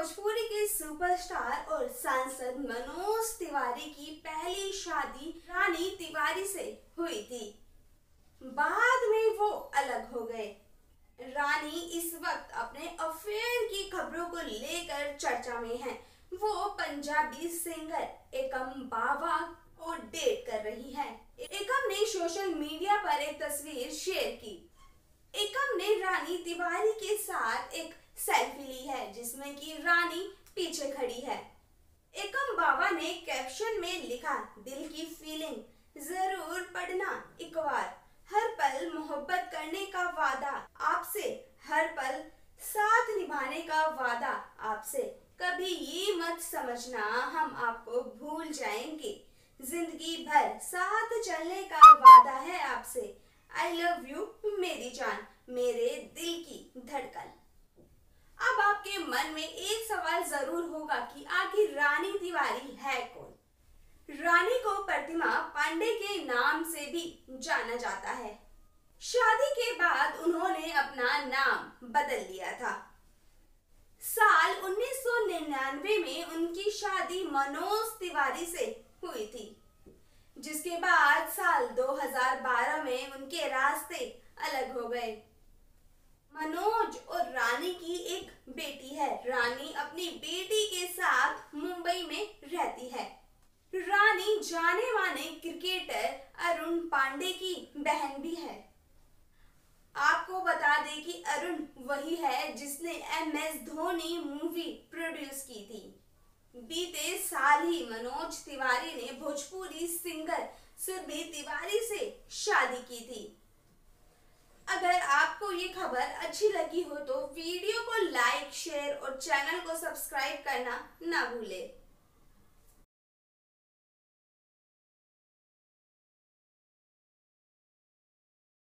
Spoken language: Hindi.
भोजपुरी के सुपरस्टार और सांसद मनोज तिवारी की पहली शादी रानी तिवारी से हुई थी। बाद में वो अलग हो गए। रानी इस वक्त अपने अफेयर की खबरों को लेकर चर्चा में हैं। वो पंजाबी सिंगर एकम बावा को डेट कर रही है। एकम ने सोशल मीडिया पर एक तस्वीर शेयर की। एकम ने रानी तिवारी के साथ एक सेल्फी ली है जिसमें कि रानी पीछे खड़ी है। एकम बावा ने कैप्शन में लिखा, दिल की फीलिंग जरूर पढ़ना एक बार, हर पल मोहब्बत करने का वादा आपसे, हर पल साथ निभाने का वादा आपसे, कभी ये मत समझना हम आपको भूल जाएंगे, जिंदगी भर साथ चलने का वादा है आपसे, आई लव यू मेरी जान, मेरे दिल की धड़कन। अब आपके मन में एक सवाल जरूर होगा कि आखिर रानी तिवारी है कौन? रानी को प्रतिमा पांडे के नाम से भी जाना जाता है। शादी के बाद उन्होंने अपना नाम बदल लिया था। साल 1999 में उनकी शादी मनोज तिवारी से हुई थी, जिसके बाद साल 2012 में उनके रास्ते अलग हो गए। मनोज और रानी की एक बेटी है। रानी अपनी बेटी के साथ मुंबई में रहती है। रानी जाने माने क्रिकेटर अरुण पांडे की बहन भी है। आपको बता दें कि अरुण वही है जिसने MS धोनी मूवी प्रोड्यूस की थी। बीते साल ही मनोज तिवारी ने भोजपुरी सिंगर सुरभि तिवारी से शादी की थी। अगर आपको ये खबर अच्छी लगी हो तो वीडियो को लाइक, शेयर और चैनल को सब्सक्राइब करना ना भूलें।